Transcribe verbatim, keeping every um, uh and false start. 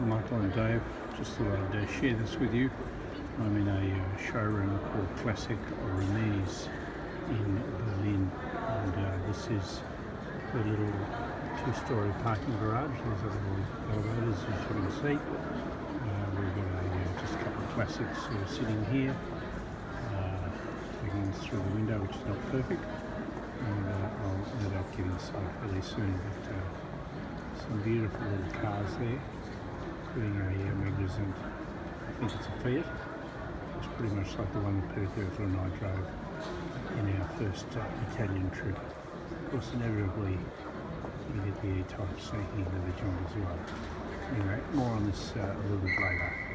Michael and Dave. Just thought I'd uh, share this with you. I'm in a uh, showroom called Classic Remise in Berlin, and uh, this is the little two-story parking garage. There's a little elevators, as you can see. Uh, we've got a, uh, just a couple of classics uh, sitting here, uh, taking us through the window, which is not perfect, and uh, I'll end up getting some fairly soon. But uh, some beautiful little cars there, including a uh, magnificent, I think it's a Fiat. It's pretty much like the one that Peter Gertler and I drove in our first uh, Italian trip. Of course, inevitably you get the E-Type sneaking into the joint as well. Anyway, more on this uh, a little bit later.